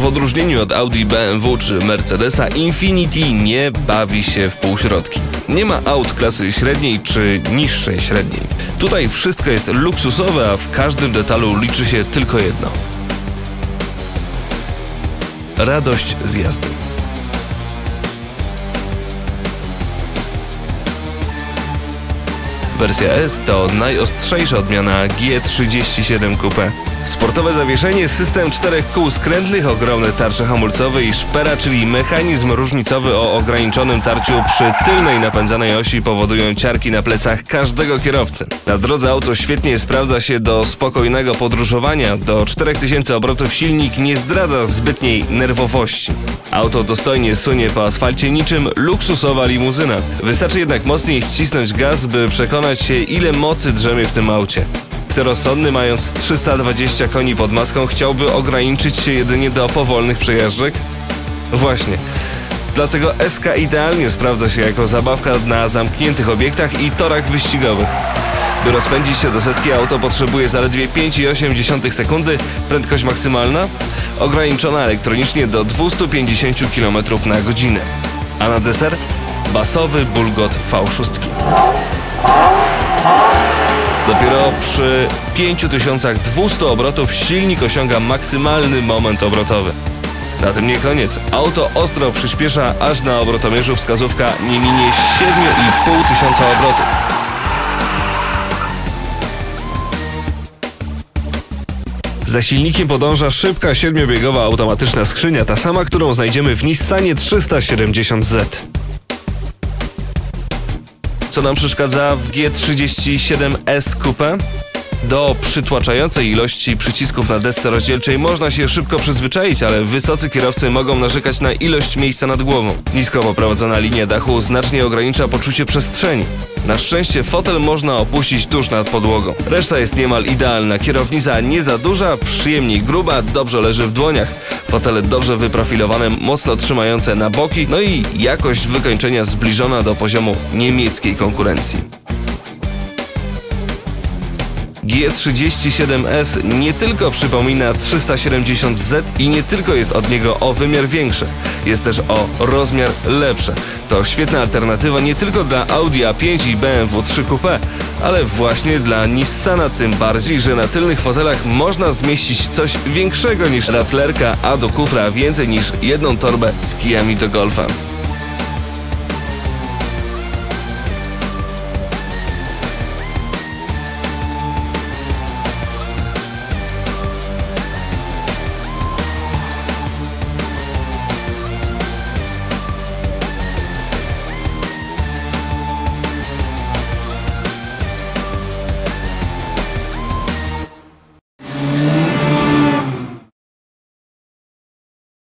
W odróżnieniu od Audi, BMW czy Mercedesa, Infiniti nie bawi się w półśrodki. Nie ma aut klasy średniej czy niższej średniej. Tutaj wszystko jest luksusowe, a w każdym detalu liczy się tylko jedno: radość z jazdy. Wersja S to najostrzejsza odmiana G37 Coupe. Sportowe zawieszenie, system 4 kół skrętnych, ogromne tarcze hamulcowe i szpera, czyli mechanizm różnicowy o ograniczonym tarciu przy tylnej napędzanej osi powodują ciarki na plecach każdego kierowcy. Na drodze auto świetnie sprawdza się do spokojnego podróżowania. Do 4000 obrotów silnik nie zdradza zbytniej nerwowości. Auto dostojnie sunie po asfalcie niczym luksusowa limuzyna. Wystarczy jednak mocniej wcisnąć gaz, by przekonać się, ile mocy drzemie w tym aucie. Kto rozsądny, mając 320 koni pod maską, chciałby ograniczyć się jedynie do powolnych przejażdżek? Właśnie. Dlatego SK idealnie sprawdza się jako zabawka na zamkniętych obiektach i torach wyścigowych. By rozpędzić się do setki, auto potrzebuje zaledwie 5,8 sekundy, prędkość maksymalna ograniczona elektronicznie do 250 km na godzinę. A na deser basowy bulgot V6. Dopiero przy 5200 obrotów silnik osiąga maksymalny moment obrotowy. Na tym nie koniec. Auto ostro przyspiesza, aż na obrotomierzu wskazówka nie minie 7500 obrotów. Za silnikiem podąża szybka 7-biegowa automatyczna skrzynia, ta sama, którą znajdziemy w Nissanie 370Z. Co nam przeszkadza w G37S Coupe? Do przytłaczającej ilości przycisków na desce rozdzielczej można się szybko przyzwyczaić, ale wysocy kierowcy mogą narzekać na ilość miejsca nad głową. Nisko poprowadzona linia dachu znacznie ogranicza poczucie przestrzeni. Na szczęście fotel można opuścić tuż nad podłogą. Reszta jest niemal idealna. Kierownica nie za duża, przyjemnie gruba, dobrze leży w dłoniach. Fotele dobrze wyprofilowane, mocno trzymające na boki, no i jakość wykończenia zbliżona do poziomu niemieckiej konkurencji. G37S nie tylko przypomina 370Z i nie tylko jest od niego o wymiar większe, jest też o rozmiar lepsze. To świetna alternatywa nie tylko dla Audi A5 i BMW 3 Coupe, ale właśnie dla Nissana, tym bardziej, że na tylnych fotelach można zmieścić coś większego niż ratlerka, a do kufra więcej niż jedną torbę z kijami do golfa.